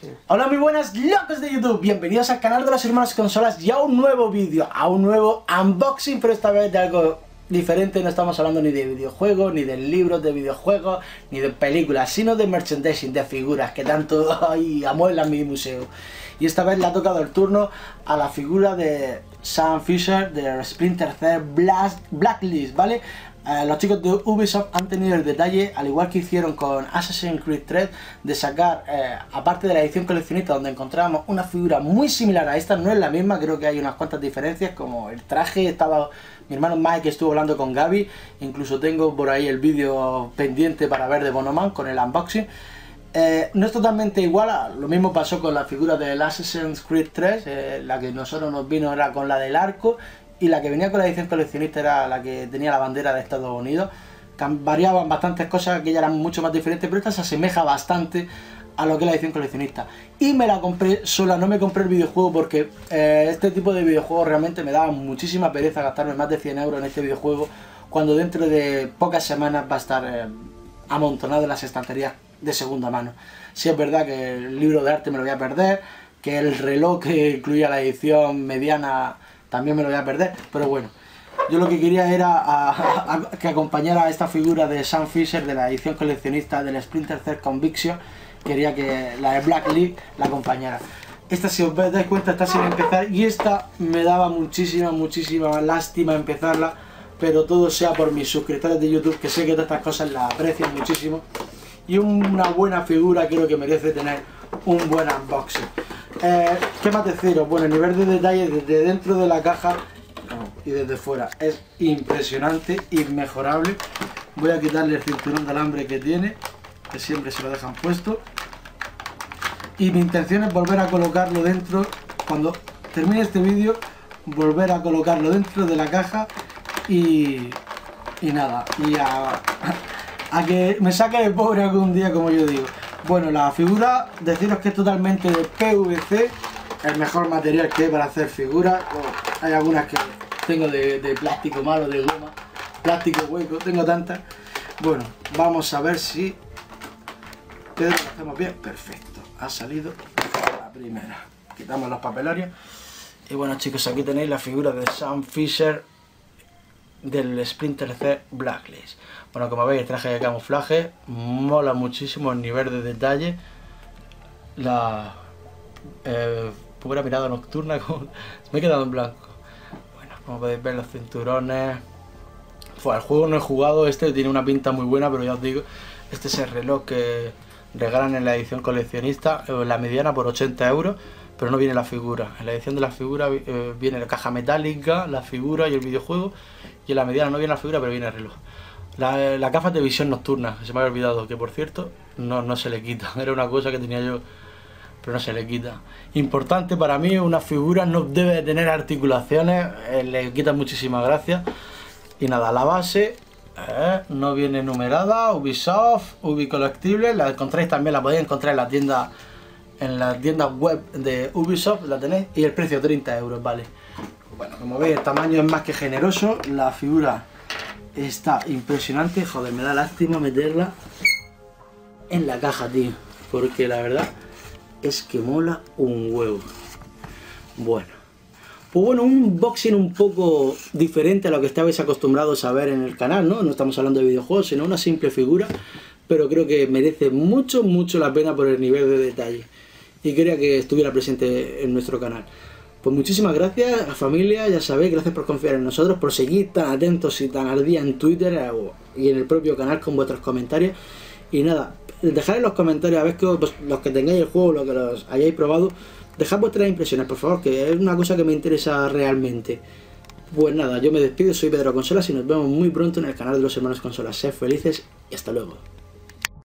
Hola muy buenas locos de YouTube, bienvenidos al canal de los hermanos consolas y a un nuevo vídeo, a un nuevo unboxing, pero esta vez de algo diferente. No estamos hablando ni de videojuegos, ni de libros de videojuegos, ni de películas, sino de merchandising, de figuras que tanto amueblan mi museo. Y esta vez le ha tocado el turno a la figura de Sam Fisher de Splinter Cell Blacklist, ¿vale? Los chicos de Ubisoft han tenido el detalle, al igual que hicieron con Assassin's Creed 3, de sacar, aparte de la edición coleccionista, donde encontramos una figura muy similar a esta. No es la misma, creo que hay unas cuantas diferencias, como el traje. Mi hermano Mike estuvo hablando con Gaby, incluso tengo por ahí el vídeo pendiente para ver de Bonoman con el unboxing. No es totalmente igual, lo mismo pasó con la figura del Assassin's Creed 3, la que nosotros nos vino era con la del arco, y la que venía con la edición coleccionista era la que tenía la bandera de Estados Unidos. Variaban bastantes cosas, aquellas eran mucho más diferentes, pero esta se asemeja bastante a lo que es la edición coleccionista. Y me la compré sola, no me compré el videojuego porque este tipo de videojuegos realmente me daba muchísima pereza gastarme más de 100 euros en este videojuego, cuando dentro de pocas semanas va a estar amontonado en las estanterías de segunda mano. Si es verdad que el libro de arte me lo voy a perder, que el reloj que incluía la edición mediana también me lo voy a perder, pero bueno, yo lo que quería era que acompañara a esta figura de Sam Fisher de la edición coleccionista del Splinter Cell Conviction. Quería que la de Blacklist la acompañara. Esta, si os dais cuenta, está sin empezar, y esta me daba muchísima lástima empezarla, pero todo sea por mis suscriptores de YouTube, que sé que todas estas cosas las aprecian muchísimo, y una buena figura creo que merece tener un buen unboxing. ¿Qué más deciros? Bueno, el nivel de detalle desde dentro de la caja y desde fuera es impresionante, inmejorable. Voy a quitarle el cinturón de alambre que tiene, que siempre se lo dejan puesto, y mi intención es volver a colocarlo dentro, cuando termine este vídeo, volver a colocarlo dentro de la caja y nada, y a que me saque de pobre algún día, como yo digo. Bueno, la figura, deciros que es totalmente de PVC, el mejor material que hay para hacer figuras. Hay algunas que tengo de plástico malo, de goma, plástico hueco, tengo tantas. Bueno, vamos a ver si lo hacemos bien. Perfecto, ha salido la primera. Quitamos los papelarios. Y bueno, chicos, aquí tenéis la figura de Sam Fisher del Splinter Cell Blacklist. Bueno, como veis, el traje de camuflaje mola muchísimo, el nivel de detalle, la pura mirada nocturna, me he quedado en blanco. Bueno, como podéis ver, los cinturones. El juego no he jugado, este tiene una pinta muy buena, pero ya os digo, este es el reloj que regalan en la edición coleccionista, la mediana, por 80 euros, pero no viene la figura. En la edición de la figura viene la caja metálica, la figura y el videojuego, y en la mediana no viene la figura, pero viene el reloj. La gafas de visión nocturna, que se me había olvidado, que por cierto no se le quita, era una cosa que tenía yo, pero no se le quita. Importante para mí, una figura no debe de tener articulaciones, le quita muchísimas gracias. Y nada, la base no viene numerada, Ubisoft, Ubicolectibles, la encontráis también, la podéis encontrar en las tiendas web de Ubisoft, la tenéis, y el precio 30 euros, vale. Bueno, como veis, el tamaño es más que generoso, la figura está impresionante. Joder, me da lástima meterla en la caja, tío, porque la verdad es que mola un huevo. Bueno, pues bueno, un unboxing un poco diferente a lo que estabais acostumbrados a ver en el canal, ¿no? No estamos hablando de videojuegos, sino una simple figura, pero creo que merece mucho la pena por el nivel de detalle, y quería que estuviera presente en nuestro canal. Pues muchísimas gracias, familia, ya sabéis, gracias por confiar en nosotros, por seguir tan atentos y tan al día en Twitter y en el propio canal con vuestros comentarios. Y nada, dejad en los comentarios, a ver que los que tengáis el juego, los que los hayáis probado, dejad vuestras impresiones, por favor, que es una cosa que me interesa realmente. Pues nada, yo me despido, soy Pedro Consolas y nos vemos muy pronto en el canal de los hermanos Consolas. Sed felices y hasta luego.